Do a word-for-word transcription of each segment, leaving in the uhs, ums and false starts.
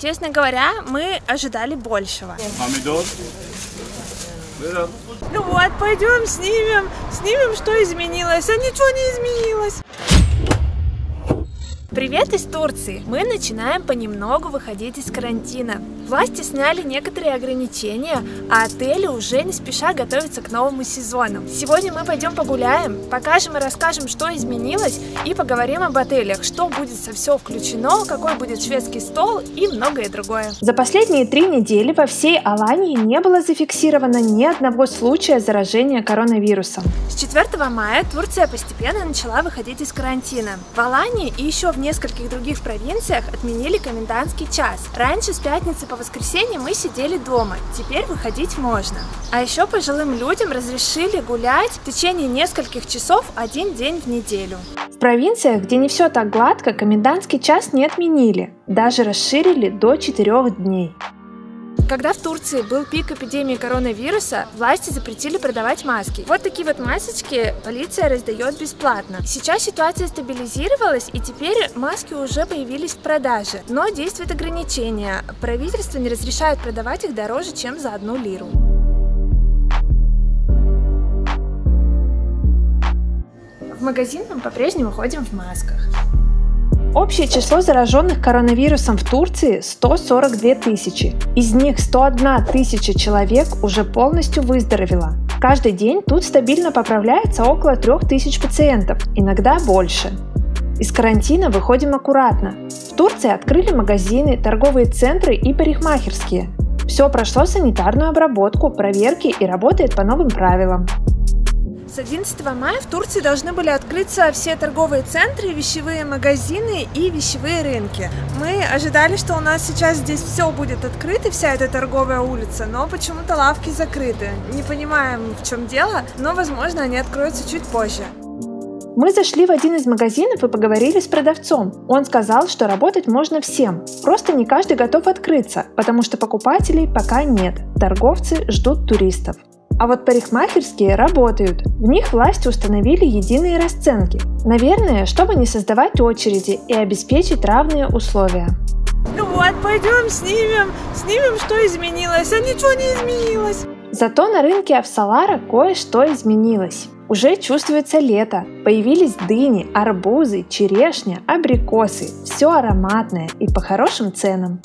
Честно говоря, мы ожидали большего. Ну вот, пойдем снимем, снимем, что изменилось, а ничего не изменилось. Привет из Турции! Мы начинаем понемногу выходить из карантина. Власти сняли некоторые ограничения, а отели уже не спеша готовятся к новому сезону. Сегодня мы пойдем погуляем, покажем и расскажем, что изменилось, и поговорим об отелях, что будет со все включено, какой будет шведский стол и многое другое. За последние три недели во всей Алании не было зафиксировано ни одного случая заражения коронавирусом. С четвёртого мая Турция постепенно начала выходить из карантина. В Алании и еще в нескольких других провинциях отменили комендантский час. Раньше с пятницы по воскресенье мы сидели дома, теперь выходить можно. А еще пожилым людям разрешили гулять в течение нескольких часов один день в неделю. В провинциях, где не все так гладко, комендантский час не отменили, даже расширили до четырёх дней. Когда в Турции был пик эпидемии коронавируса, власти запретили продавать маски. Вот такие вот масочки полиция раздает бесплатно. Сейчас ситуация стабилизировалась, и теперь маски уже появились в продаже. Но действуют ограничения. Правительство не разрешает продавать их дороже, чем за одну лиру. В магазин мы по-прежнему ходим в масках. Общее число зараженных коронавирусом в Турции сто сорок две тысячи. Из них сто одна тысяча человек уже полностью выздоровела. Каждый день тут стабильно поправляется около трёх тысяч пациентов, иногда больше. Из карантина выходим аккуратно. В Турции открыли магазины, торговые центры и парикмахерские. Все прошло санитарную обработку, проверки и работает по новым правилам. С одиннадцатого мая в Турции должны были открыться все торговые центры, вещевые магазины и вещевые рынки. Мы ожидали, что у нас сейчас здесь все будет открыто, вся эта торговая улица, но почему-то лавки закрыты. Не понимаем, в чем дело, но, возможно, они откроются чуть позже. Мы зашли в один из магазинов и поговорили с продавцом. Он сказал, что работать можно всем, просто не каждый готов открыться, потому что покупателей пока нет, торговцы ждут туристов. А вот парикмахерские работают. В них власти установили единые расценки. Наверное, чтобы не создавать очереди и обеспечить равные условия. Ну вот, пойдем снимем, снимем, что изменилось, а ничего не изменилось. Зато на рынке Авсалара кое-что изменилось. Уже чувствуется лето. Появились дыни, арбузы, черешня, абрикосы. Все ароматное и по хорошим ценам.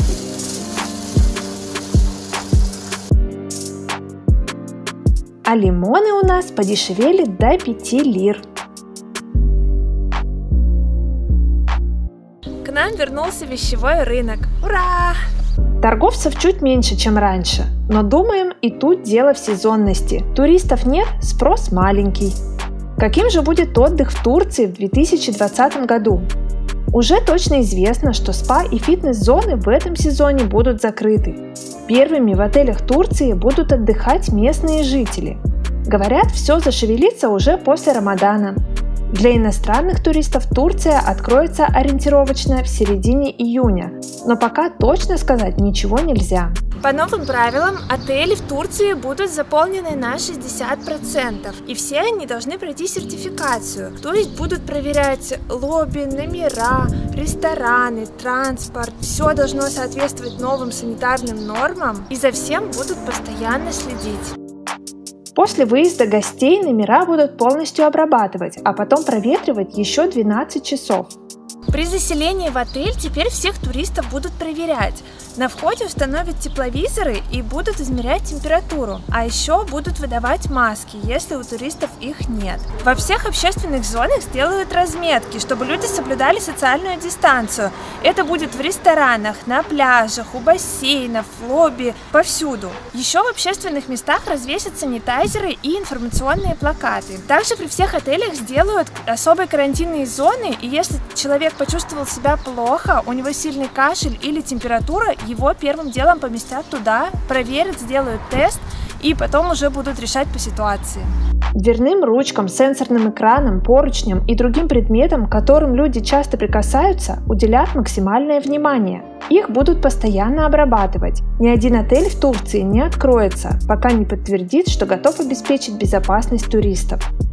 А лимоны у нас подешевели до пяти лир. К нам вернулся вещевой рынок. Ура! Торговцев чуть меньше, чем раньше, но думаем, и тут дело в сезонности. Туристов нет, спрос маленький. Каким же будет отдых в Турции в две тысячи двадцатом году? Уже точно известно, что спа и фитнес-зоны в этом сезоне будут закрыты. Первыми в отелях Турции будут отдыхать местные жители. Говорят, все зашевелится уже после Рамадана. Для иностранных туристов Турция откроется ориентировочно в середине июня, но пока точно сказать ничего нельзя. По новым правилам, отели в Турции будут заполнены на шестьдесят процентов, и все они должны пройти сертификацию, то есть будут проверять лобби, номера, рестораны, транспорт. Все должно соответствовать новым санитарным нормам, и за всем будут постоянно следить. После выезда гостей номера будут полностью обрабатывать, а потом проветривать еще двенадцать часов. При заселении в отель теперь всех туристов будут проверять. На входе установят тепловизоры и будут измерять температуру, а еще будут выдавать маски, если у туристов их нет. Во всех общественных зонах сделают разметки, чтобы люди соблюдали социальную дистанцию. Это будет в ресторанах, на пляжах, у бассейнов, в лобби, повсюду. Еще в общественных местах развесят санитайзеры и информационные плакаты. Также при всех отелях сделают особые карантинные зоны, и если человек почувствовал себя плохо, у него сильный кашель или температура, его первым делом поместят туда, проверят, сделают тест и потом уже будут решать по ситуации. Дверным ручкам, сенсорным экранам, поручням и другим предметам, к которым люди часто прикасаются, уделят максимальное внимание. Их будут постоянно обрабатывать. Ни один отель в Турции не откроется, пока не подтвердит, что готов обеспечить безопасность туристов.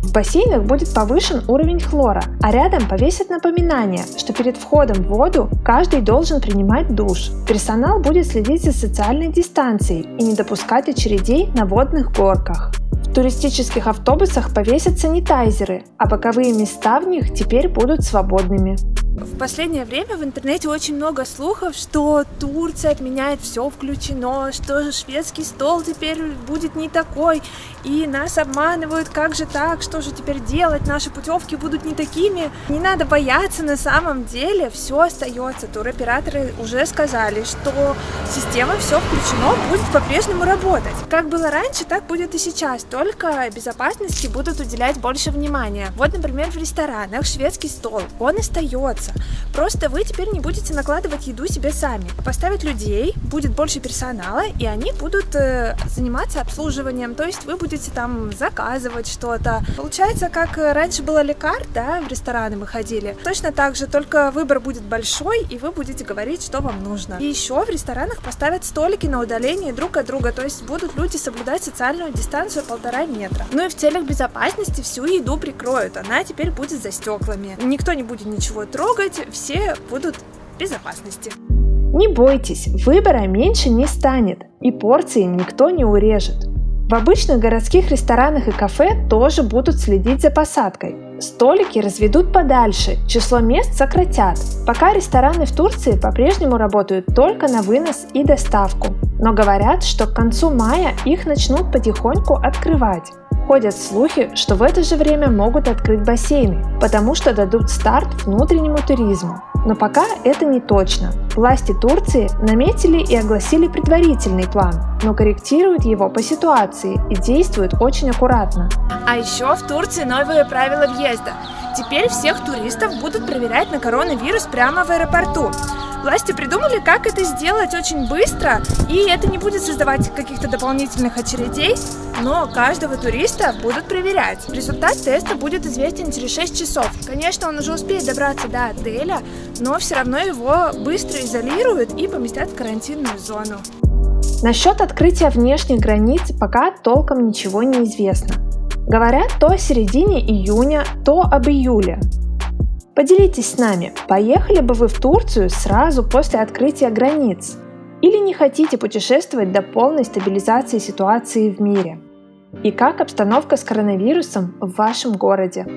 В бассейнах будет повышен уровень хлора, а рядом повесят напоминание, что перед входом в воду каждый должен принимать душ. Персонал будет следить за социальной дистанцией и не допускать очередей на водных горках. В туристических автобусах повесят санитайзеры, а боковые места в них теперь будут свободными. В последнее время в интернете очень много слухов, что Турция отменяет все включено, что шведский стол теперь будет не такой, и нас обманывают, как же так, что же теперь делать, наши путевки будут не такими. Не надо бояться, на самом деле все остается. Туроператоры уже сказали, что система «все включено» будет по-прежнему работать. Как было раньше, так будет и сейчас, только безопасности будут уделять больше внимания. Вот, например, в ресторанах шведский стол, он остается. Просто вы теперь не будете накладывать еду себе сами. Поставят людей, будет больше персонала, и они будут э, заниматься обслуживанием. То есть вы будете там заказывать что-то. Получается, как раньше было лекарт, да, в рестораны мы ходили. Точно так же, только выбор будет большой, и вы будете говорить, что вам нужно. И еще в ресторанах поставят столики на удалении друг от друга. То есть будут люди соблюдать социальную дистанцию полтора метра. Ну и в целях безопасности всю еду прикроют. Она теперь будет за стеклами. Никто не будет ничего трогать. Все будут в безопасности. Не бойтесь, выбора меньше не станет, и порции никто не урежет. В обычных городских ресторанах и кафе тоже будут следить за посадкой. Столики разведут подальше, число мест сократят. Пока рестораны в Турции по-прежнему работают только на вынос и доставку. Но говорят, что к концу мая их начнут потихоньку открывать. Ходят слухи, что в это же время могут открыть бассейны, потому что дадут старт внутреннему туризму. Но пока это не точно. Власти Турции наметили и огласили предварительный план, но корректируют его по ситуации и действуют очень аккуратно. А еще в Турции новые правила въезда. Теперь всех туристов будут проверять на коронавирус прямо в аэропорту. Власти придумали, как это сделать очень быстро, и это не будет создавать каких-то дополнительных очередей, но каждого туриста будут проверять. Результат теста будет известен через шесть часов. Конечно, он уже успеет добраться до отеля, но все равно его быстро изолируют и поместят в карантинную зону. Насчет открытия внешних границ пока толком ничего не известно. Говорят то о середине июня, то об июле. Поделитесь с нами, поехали бы вы в Турцию сразу после открытия границ? Или не хотите путешествовать до полной стабилизации ситуации в мире? И как обстановка с коронавирусом в вашем городе?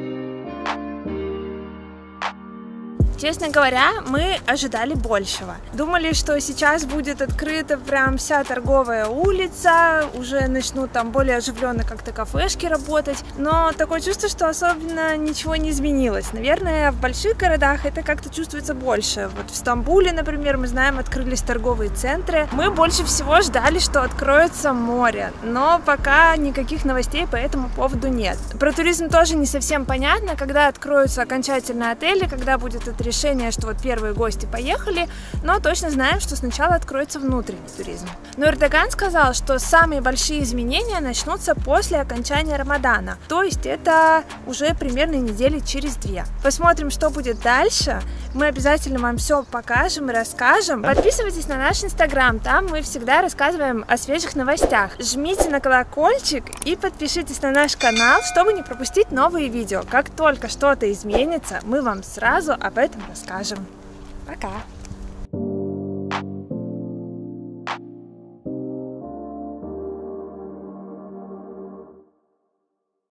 Честно говоря, мы ожидали большего. Думали, что сейчас будет открыта прям вся торговая улица, уже начнут там более оживленно как-то кафешки работать, но такое чувство, что особенно ничего не изменилось. Наверное, в больших городах это как-то чувствуется больше. Вот в Стамбуле, например, мы знаем, открылись торговые центры. Мы больше всего ждали, что откроется море, но пока никаких новостей по этому поводу нет. Про туризм тоже не совсем понятно, когда откроются окончательно отели, когда будет это решение, что вот первые гости поехали, но точно знаем, что сначала откроется внутренний туризм. Но Эрдоган сказал, что самые большие изменения начнутся после окончания Рамадана, то есть это уже примерно недели через две. Посмотрим, что будет дальше. Мы обязательно вам все покажем и расскажем. Подписывайтесь на наш инстаграм, там мы всегда рассказываем о свежих новостях. Жмите на колокольчик и подпишитесь на наш канал, чтобы не пропустить новые видео. Как только что-то изменится, мы вам сразу об этом расскажем. Пока!